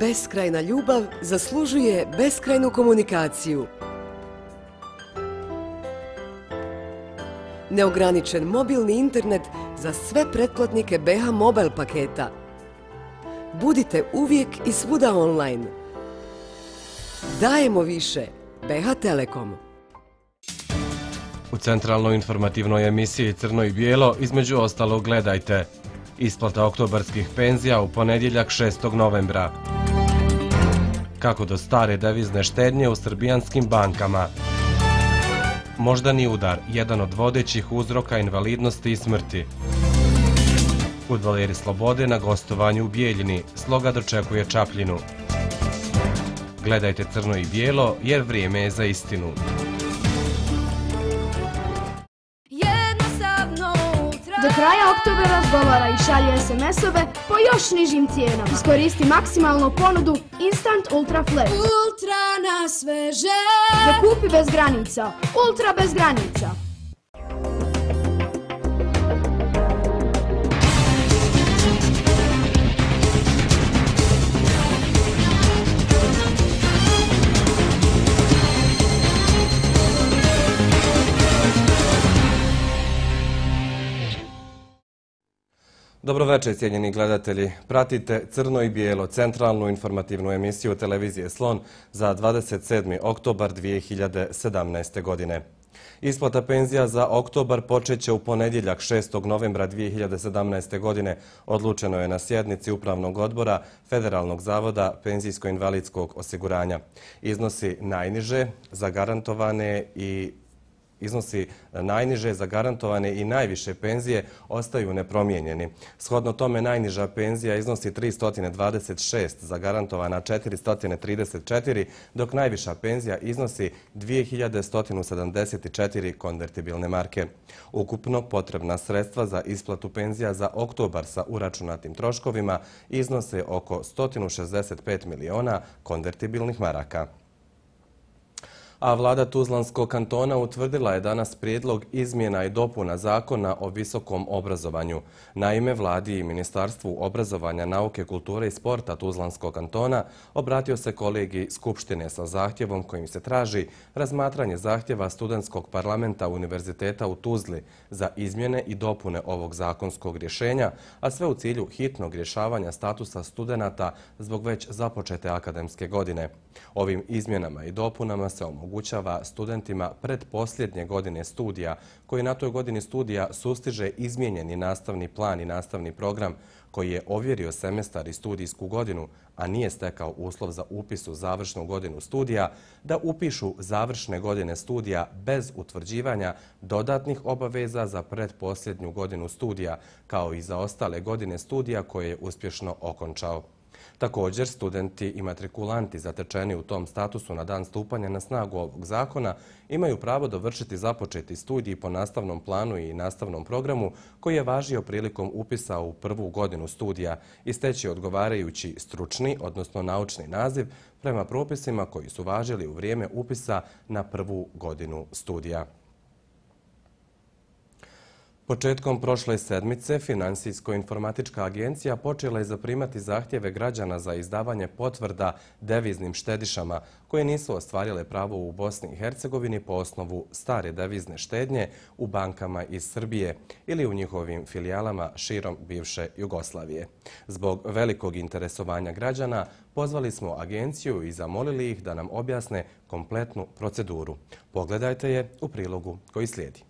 Beskrajna ljubav zaslužuje beskrajnu komunikaciju. Neograničen mobilni internet za sve pretplatnike BH Mobile paketa. Budite uvijek i svuda online. Dajemo više. BH Telekom. U centralnoj informativnoj emisiji Crno i bijelo između ostalog gledajte: isplata oktobarskih penzija u ponedjeljak 6. novembra. Kako do stare devizne štednje u srbijanskim bankama. Moždani udar, jedan od vodećih uzroka invalidnosti i smrti. Fudbaleri Slobode na gostovanju u Bijeljini, Sloga dočekuje Čapljinu. Gledajte Crno i bijelo jer vrijeme je za istinu. Do kraja oktobra razgovara i šalje SMS-ove po još nižim cijenama. Iskoristi maksimalnu ponudu Instant Ultra Flash. Ultra na sveže. Dokupi bez granica. Ultra bez granica. Dobro večer, cijenjeni gledatelji. Pratite Crno i bijelo, centralnu informativnu emisiju televizije Slon za 27. oktobar 2017. godine. Isplata penzija za oktobar počeće u ponedjeljak 6. novembra 2017. godine, odlučeno je na sjednici Upravnog odbora Federalnog zavoda penzijsko-invalidskog osiguranja. Iznosi najniže zagarantovane i najviše penzije ostaju nepromijenjeni. Shodno tome najniža penzija iznosi 326, zagarantovana 434, dok najviša penzija iznosi 2174 konvertibilne marke. Ukupno potrebna sredstva za isplatu penzija za oktobar sa uračunatim troškovima iznose oko 165 miliona konvertibilnih maraka. A vlada Tuzlanskog kantona utvrdila je danas prijedlog izmjena i dopuna Zakona o visokom obrazovanju. Naime, vladi i Ministarstvu obrazovanja, nauke, kulture i sporta Tuzlanskog kantona obratio se kolegij Skupštine sa zahtjevom kojim se traži razmatranje zahtjeva studentskog parlamenta Univerziteta u Tuzli za izmjene i dopune ovog zakonskog rješenja, a sve u cilju hitnog rješavanja statusa studenata zbog već započete akademske godine. Ovim izmjenama i dopunama se omogućava studentima predposljednje godine studija, koji na toj godini studija sustiže izmijenjeni nastavni plan i nastavni program koji je ovjerio semestar i studijsku godinu, a nije stekao uslov za upis u završnu godinu studija, da upišu završne godine studija bez utvrđivanja dodatnih obaveza za predposljednju godinu studija, kao i za ostale godine studija koje je uspješno okončao. Također, studenti i matrikulanti zatečeni u tom statusu na dan stupanja na snagu ovog zakona imaju pravo dovršiti započeti studij po nastavnom planu i nastavnom programu koji je važio prilikom upisa u prvu godinu studija i steći odgovarajući stručni, odnosno naučni naziv prema propisima koji su važili u vrijeme upisa na prvu godinu studija. Početkom prošle sedmice Finansijsko-informatička agencija počela je zaprimati zahtjeve građana za izdavanje potvrda deviznim štedišama koje nisu ostvarile pravo u Bosni i Hercegovini po osnovu stare devizne štednje u bankama iz Srbije ili u njihovim filijalama širom bivše Jugoslavije. Zbog velikog interesovanja građana pozvali smo agenciju i zamolili ih da nam objasne kompletnu proceduru. Pogledajte je u prilogu koji slijedi.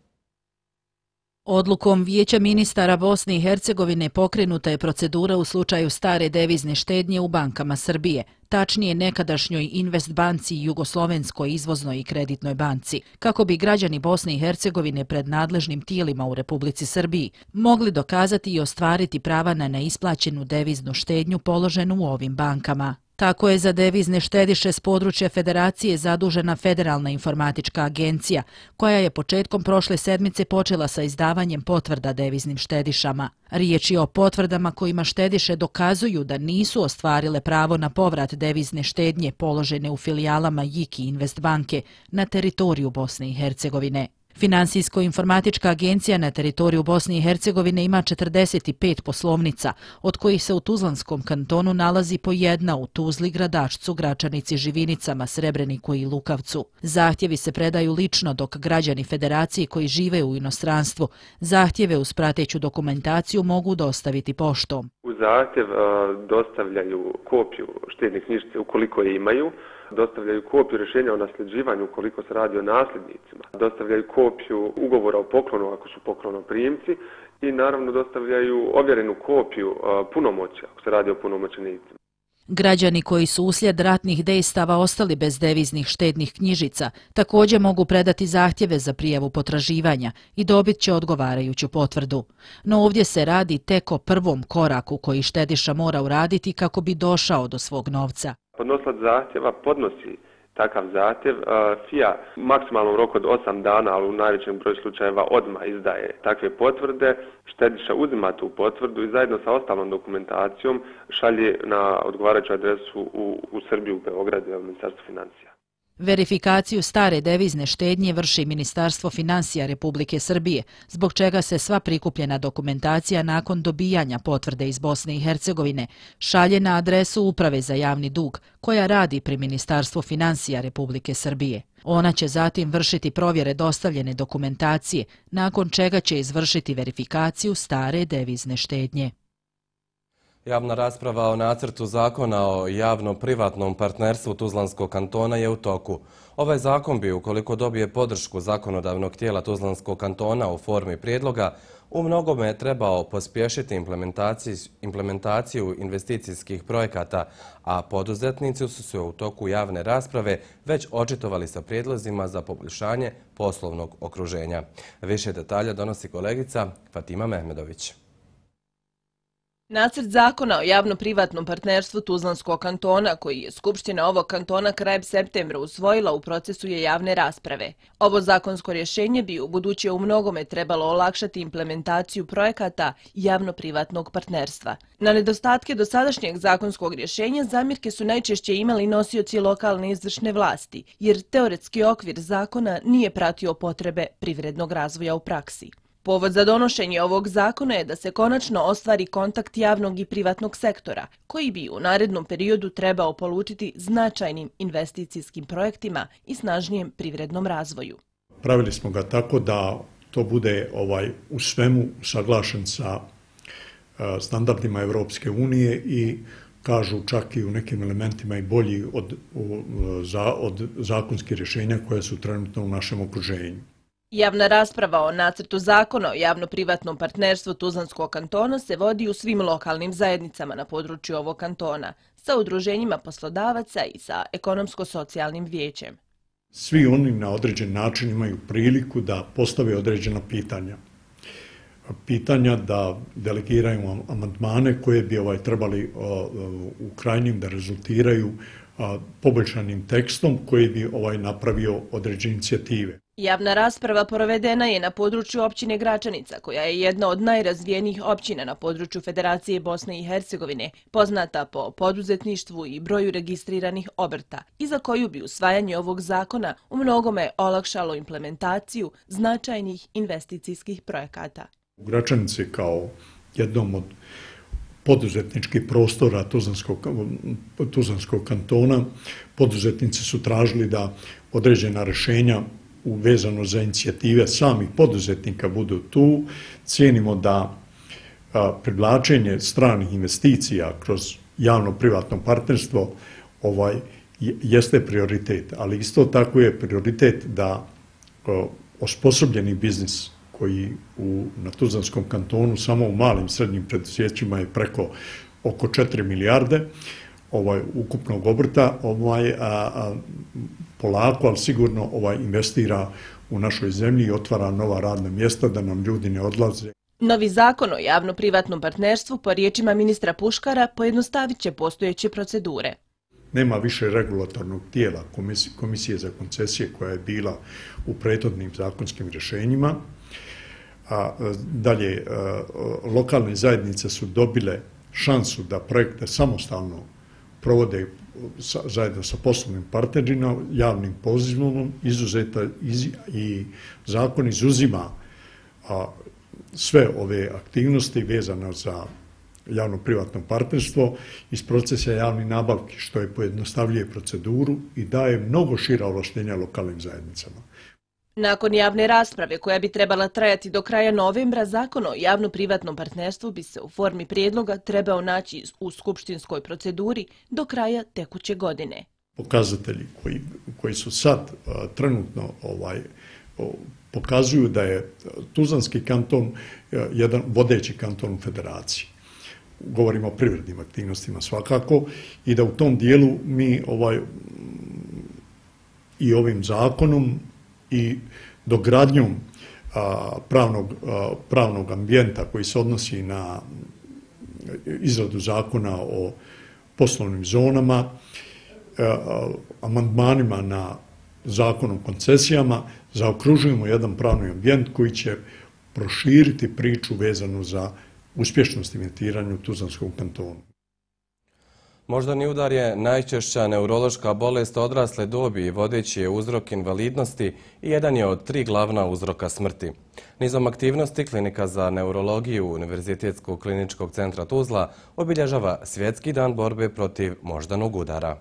Odlukom Vijeća ministara Bosne i Hercegovine pokrenuta je procedura u slučaju stare devizne štednje u bankama Srbije, tačnije nekadašnjoj Investbanci i Jugoslovenskoj izvoznoj i kreditnoj banci, kako bi građani Bosne i Hercegovine pred nadležnim tijelima u Republici Srbiji mogli dokazati i ostvariti prava na neisplaćenu deviznu štednju položenu u ovim bankama. Tako je za devizne štediše s područja Federacije zadužena Federalna informatička agencija, koja je početkom prošle sedmice počela sa izdavanjem potvrda deviznim štedišama. Riječ je o potvrdama kojima štediše dokazuju da nisu ostvarile pravo na povrat devizne štednje položene u filijalama JIK i Investbanke na teritoriju Bosne i Hercegovine. Finansijsko-informatička agencija na teritoriju Bosne i Hercegovine ima 45 poslovnica, od kojih se u Tuzlanskom kantonu nalazi po jedna u Tuzli, Gradačcu, Gračanici, Živinicama, Srebreniku i Lukavcu. Zahtjevi se predaju lično, dok građani federacije koji žive u inostranstvu zahtjeve uz prateću dokumentaciju mogu dostaviti poštom. U zahtjev dostavljaju kopiju štedne knjižice ukoliko je imaju, dostavljaju kopiju rješenja o nasljeđivanju ukoliko se radi o nasljednicima, dostavljaju kopiju ugovora o poklonu ako su poklonoprimci i naravno dostavljaju ovjerenu kopiju punomoćja ako se radi o punomoćenicima. Građani koji su uslijed ratnih dejstava ostali bez deviznih štednih knjižica također mogu predati zahtjeve za prijavu potraživanja i dobit će odgovarajuću potvrdu. No ovdje se radi tek o prvom koraku koji štediša mora uraditi kako bi došao do svog novca. Podnosilac zahtjeva podnosi takav zahtjev. FIA maksimalno u roku od 8 dana, ali u najvećem broju slučajeva odmah izdaje takve potvrde. Štediša uzima tu potvrdu i zajedno sa ostalom dokumentacijom šalje na odgovarajuću adresu u Srbiju, u Beogradu, u Ministarstvu financija. Verifikaciju stare devizne štednje vrši Ministarstvo financija Republike Srbije, zbog čega se sva prikupljena dokumentacija nakon dobijanja potvrde iz Bosne i Hercegovine šalje na adresu Uprave za javni dug, koja radi pri Ministarstvu financija Republike Srbije. Ona će zatim vršiti provjere dostavljene dokumentacije, nakon čega će izvršiti verifikaciju stare devizne štednje. Javna rasprava o nacrtu zakona o javno-privatnom partnerstvu Tuzlanskog kantona je u toku. Ovaj zakon bi, ukoliko dobije podršku zakonodavnog tijela Tuzlanskog kantona u formi prijedloga, u mnogome trebao pospješiti implementaciju investicijskih projekata, a poduzetnici su se u toku javne rasprave već očitovali sa prijedlozima za poboljšanje poslovnog okruženja. Više detalja donosi kolegica Fatima Mehmedović. Nacrt zakona o javno-privatnom partnerstvu Tuzlanskog kantona, koji je Skupština ovog kantona krajem septembra usvojila, u procesu je javne rasprave. Ovo zakonsko rješenje bi u buduće u mnogome trebalo olakšati implementaciju projekata javno-privatnog partnerstva. Na nedostatke dosadašnjeg zakonskog rješenja zamjerke su najčešće imali nosioci lokalne izvršne vlasti, jer teoretski okvir zakona nije pratio potrebe privrednog razvoja u praksi. Povod za donošenje ovog zakona je da se konačno ostvari kontakt javnog i privatnog sektora, koji bi u narednom periodu trebao polučiti značajnim investicijskim projektima i snažnijem privrednom razvoju. Pravili smo ga tako da to bude u svemu usaglašen sa standardima Europske unije i kažu čak i u nekim elementima i bolji od zakonskih rješenja koje su trenutno u našem okruženju. Javna rasprava o nacrtu zakona o javno-privatnom partnerstvu Tuzlanskog kantona se vodi u svim lokalnim zajednicama na području ovog kantona, sa udruženjima poslodavaca i sa ekonomsko-socijalnim vijećem. Svi oni na određen način imaju priliku da postave određena pitanja. Pitanja da delegiraju amandmane koje bi trebali u krajnjem da rezultiraju poboljšanim tekstom koji bi napravio određene inicijative. Javna rasprava provedena je na području općine Gračanica, koja je jedna od najrazvijenijih općina na području Federacije Bosne i Hercegovine, poznata po poduzetništvu i broju registriranih obrta, i za koju bi usvajanje ovog zakona u mnogome olakšalo implementaciju značajnih investicijskih projekata. U Gračanici kao jednom od poduzetničkih prostora Tuzlanskog kantona poduzetnici su tražili da određena rješenja vezano za inicijative samih poduzetnika budu tu. Cijenimo da privlačenje stranih investicija kroz javno-privatno partnerstvo jeste prioritet, ali isto tako je prioritet da osposobljeni biznis koji na Tuzlanskom kantonu samo u malim srednjim preduzećima je preko oko 4 milijarde ukupnog obrta, polako, ali sigurno investira u našoj zemlji i otvara nova radna mjesta da nam ljudi ne odlaze. Novi zakon o javno-privatnom partnerstvu, po riječima ministra Puškara, pojednostavit će postojeće procedure. Nema više regulatornog tijela Komisije za koncesije koja je bila u prethodnim zakonskim rješenjima. Dalje, lokalne zajednice su dobile šansu da projekte samostalno provode zajedno sa poslovnim partnerima, javnim pozivom, izuzeta i zakon izuzima sve ove aktivnosti vezane za javno-privatno partnerstvo iz procesa javnih nabavki, što je pojednostavljuje proceduru i daje mnogo šira ovlaštenja lokalnim zajednicama. Nakon javne rasprave koja bi trebala trajati do kraja novembra, zakon o javno-privatnom partnerstvu bi se u formi prijedloga trebao naći u skupštinskoj proceduri do kraja tekuće godine. Pokazatelji koji su sad trenutno pokazuju da je Tuzlanski kanton jedan vodeći kanton u federaciji. Govorimo o privrednim aktivnostima svakako i da u tom dijelu mi i ovim zakonom i dogradnjom pravnog ambijenta koji se odnosi na izradu zakona o poslovnim zonama, amandmanima na zakon o koncesijama, zaokružujemo jedan pravni ambijent koji će proširiti priču vezanu za uspješnost imitiranja u Tuzlanskom kantonu. Moždani udar je najčešća neurološka bolest odrasle dobi i vodeći je uzrok invalidnosti i jedan je od 3 glavna uzroka smrti. Nizom aktivnosti Klinika za neurologiju Univerzitetskog kliničkog centra Tuzla obilježava Svjetski dan borbe protiv moždanog udara.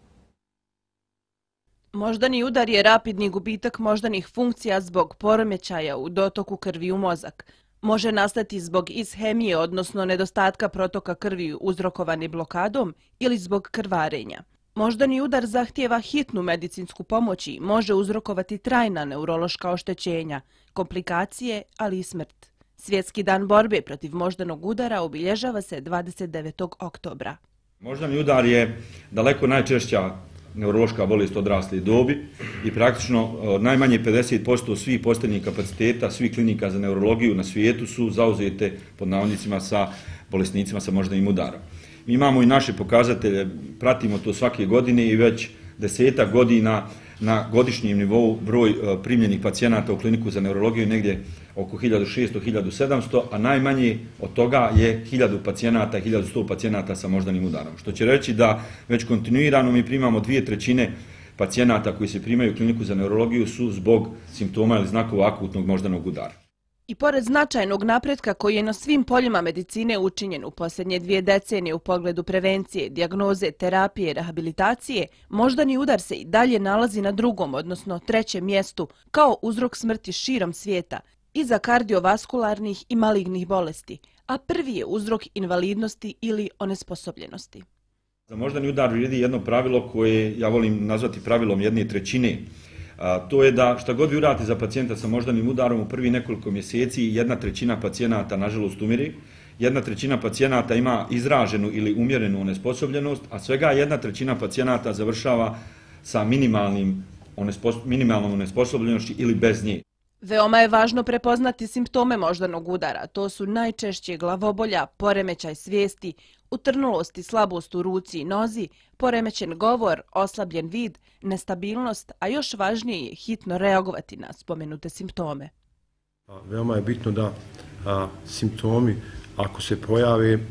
Moždani udar je rapidni gubitak moždanih funkcija zbog poremećaja u dotoku krvi u mozak. Može nastati zbog ishemije, odnosno nedostatka protoka krvi uzrokovane blokadom ili zbog krvarenja. Moždani udar zahtijeva hitnu medicinsku pomoć i može uzrokovati trajna neurološka oštećenja, komplikacije, ali i smrt. Svjetski dan borbe protiv moždanog udara obilježava se 29. oktobra. Moždani udar je daleko najčešća neurološka bolest odrasle dobi i praktično najmanje 50% svih postajnih kapaciteta, svih klinika za neurologiju na svijetu su zauzete pod navodnicima sa bolesnicima sa moždanim udarom. Mi imamo i naše pokazatelje, pratimo to svake godine i već 10 godina na godišnjem nivou broj primljenih pacijenata u kliniku za neurologiju negdje oko 1600-1700, a najmanje od toga je 1000 pacijenata i 1100 pacijenata sa moždanim udarom. Što će reći da već kontinuirano mi primamo 2/3 pacijenata koji se primaju u kliniku za neurologiju su zbog simptoma ili znakova akutnog moždanog udara. I pored značajnog napretka koji je na svim poljima medicine učinjen u posljednje 2 decenije u pogledu prevencije, dijagnoze, terapije i rehabilitacije, moždani udar se i dalje nalazi na 2., odnosno 3. mjestu kao uzrok smrti širom svijeta iza kardiovaskularnih i malignih bolesti, a prvi je uzrok invalidnosti ili onesposobljenosti. Za moždani udar vrijedi jedno pravilo koje ja volim nazvati pravilom 1/3. To je da šta god vi uradite za pacijenta sa moždanim udarom u prvi nekoliko mjeseci 1/3 pacijenata nažalost umire, 1/3 pacijenata ima izraženu ili umjerenu onesposobljenost, a svega 1/3 pacijenata završava sa minimalnom onesposobljenošću ili bez nje. Veoma je važno prepoznati simptome moždanog udara. To su najčešće glavobolja, poremećaj svijesti, utrnulost i slabost u ruci i nozi, poremećen govor, oslabljen vid, nestabilnost, a još važnije je hitno reagovati na spomenute simptome. Veoma je bitno da simptomi, ako se pojave,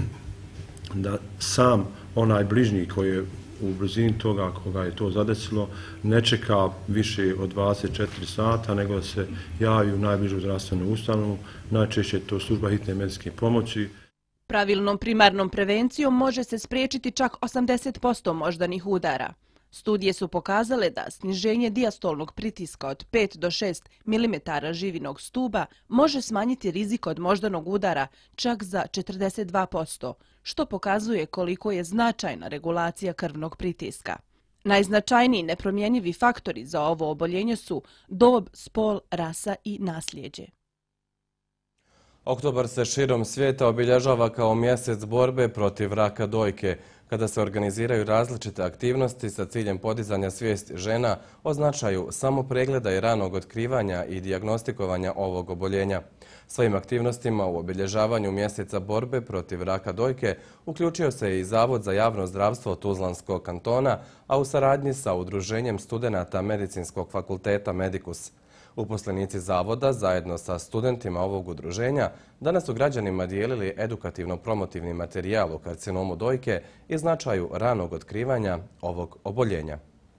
da sam onaj bližnji koji je u blizini toga koga je to zadesilo ne čeka više od 24 sata, nego da se javi u najbližu zdravstvenu ustanovu, najčešće je to služba hitne medicinske pomoći. Pravilnom primarnom prevencijom može se spriječiti čak 80% moždanih udara. Studije su pokazale da sniženje dijastolnog pritiska od 5 do 6 mm živinog stuba može smanjiti rizik od moždanog udara čak za 42%, što pokazuje koliko je značajna regulacija krvnog pritiska. Najznačajniji nepromjenjivi faktori za ovo oboljenje su dob, spol, rasa i nasljeđe. Oktobar se širom svijeta obilježava kao mjesec borbe protiv raka dojke, kada se organiziraju različite aktivnosti sa ciljem podizanja svijesti žena o značaju samopregleda i ranog otkrivanja i dijagnostikovanja ovog oboljenja. Svojim aktivnostima u obilježavanju mjeseca borbe protiv raka dojke uključio se i Zavod za javno zdravstvo Tuzlanskog kantona, a u saradnji sa Udruženjem studenata Medicinskog fakulteta Medicus. Uposlenici zavoda zajedno sa studentima ovog udruženja danas su građanima dijelili edukativno-promotivni materijal o karcinomu dojke i značaju ranog otkrivanja ovog oboljenja.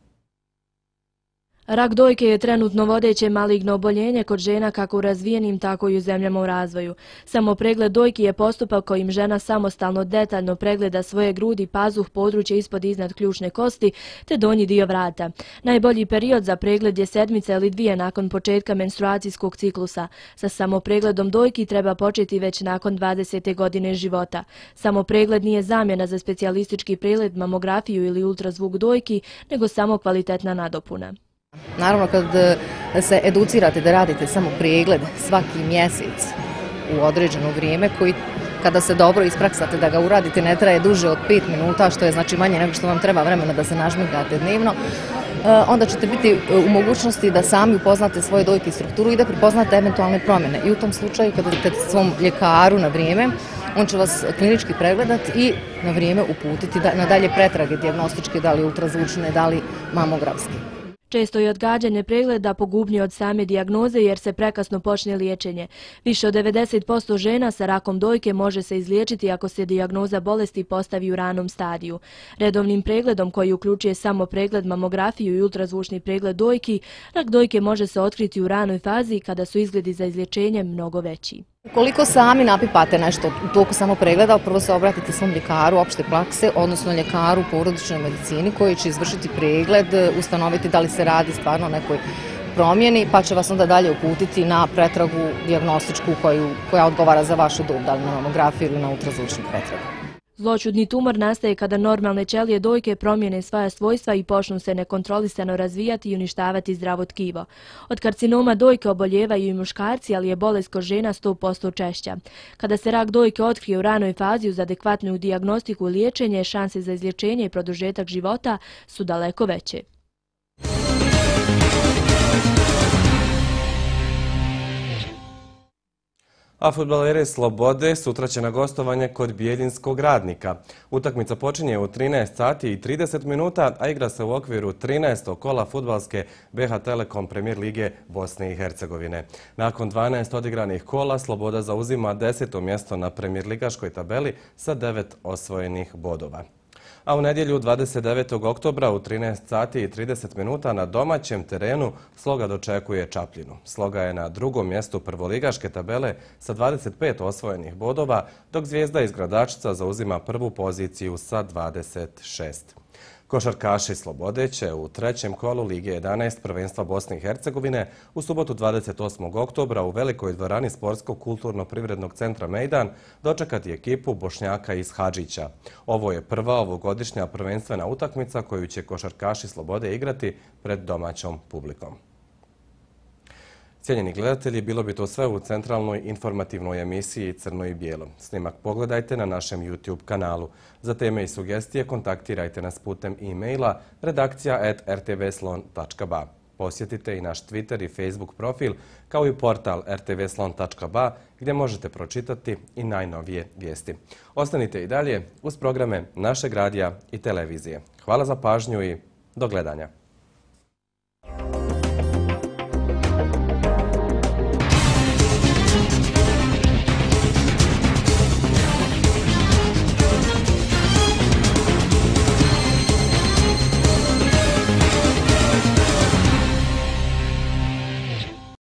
Rak dojke je trenutno vodeće maligno oboljenje kod žena kako u razvijenim, tako i u zemljama u razvoju. Samo pregled dojki je postupak kojim žena samostalno detaljno pregleda svoje grudi, pazuh, područje ispod i iznad ključne kosti te donji dio vrata. Najbolji period za pregled je 7 ili 2 nakon početka menstruacijskog ciklusa. Sa samopregledom dojki treba početi već nakon 20. godine života. Samopregled nije zamjena za specijalistički pregled, mamografiju ili ultrazvuk dojki, nego samo kvalitetna nadopuna. Naravno, kad se educirate da radite samo pregled svaki mjesec u određeno vrijeme, koji kada se dobro ispraksate da ga uradite ne traje duže od 5 minuta, što je znači manje nego što vam treba vremena da se nažmigate dnevno, onda ćete biti u mogućnosti da sami upoznate svoje dojke i strukturu i da prepoznate eventualne promjene. I u tom slučaju, kada idete svom ljekaru na vrijeme, on će vas klinički pregledati i na vrijeme uputiti na dalje pretrage dijagnostičke, da li ultrazvučne, da li mamografske. Često je odgađanje pregleda pogubnije od same dijagnoze jer se prekasno počne liječenje. Više od 90% žena sa rakom dojke može se izliječiti ako se dijagnoza bolesti postavi u ranom stadiju. Redovnim pregledom koji uključuje samo pregled, mamografiju i ultrazvučni pregled dojki, rak dojke može se otkriti u ranoj fazi kada su izgledi za izliječenje mnogo veći. Ukoliko sami napipate nešto u toku samo pregleda, prvo se obratite svom ljekaru opšte prakse, odnosno ljekaru u porodičnoj medicini koji će izvršiti pregled, ustanoviti da li se radi stvarno o nekoj promjeni, pa će vas onda dalje uputiti na pretragu dijagnostičku koja odgovara za vašu dob, da li na mamografiju ili na ultrazvučnu pretragu. Zloćudni tumor nastaje kada normalne ćelije dojke promijene svoja svojstva i počnu se nekontrolisano razvijati i uništavati zdravo tkivo. Od karcinoma dojke oboljevaju i muškarci, ali je bolest kod žena 100% češća. Kada se rak dojke otkrije u ranoj fazi uz adekvatnu dijagnostiku i liječenje, šanse za izlječenje i produžetak života su daleko veće. A fudbaleri Slobode sutra će na gostovanje kod Bijeljinskog Radnika. Utakmica počinje u 13 sati i 30 minuta, a igra se u okviru 13. kola fudbalske BH Telekom Premier lige Bosne i Hercegovine. Nakon 12 odigranih kola, Sloboda zauzima 10. mjesto na Premier ligaškoj tabeli sa 9 osvojenih bodova. A u nedjelju 29. oktobra u 13 sati i 30 minuta na domaćem terenu Sloga dočekuje Čapljinu. Sloga je na 2. mjestu prvoligaške tabele sa 25 osvojenih bodova, dok Zvijezda iz Gradačca zauzima 1. poziciju sa 26. Košarkaši Slobode će u 3. kolu Lige 11 prvenstva Bosne i Hercegovine u subotu 28. oktobra u velikoj dvorani Sportskog kulturno-privrednog centra Mejdan dočekati ekipu Bošnjaka iz Hadžića. Ovo je prva ovogodišnja prvenstvena utakmica koju će košarkaši Slobode igrati pred domaćom publikom. Cijenjeni gledatelji, bilo bi to sve u centralnoj informativnoj emisiji Crno i bijelo. Snimak pogledajte na našem YouTube kanalu. Za teme i sugestije kontaktirajte nas putem e-maila redakcija@rtvslon.ba. Posjetite i naš Twitter i Facebook profil, kao i portal rtvslon.ba gdje možete pročitati i najnovije vijesti. Ostanite i dalje uz programe našeg radija i televizije. Hvala za pažnju i do gledanja.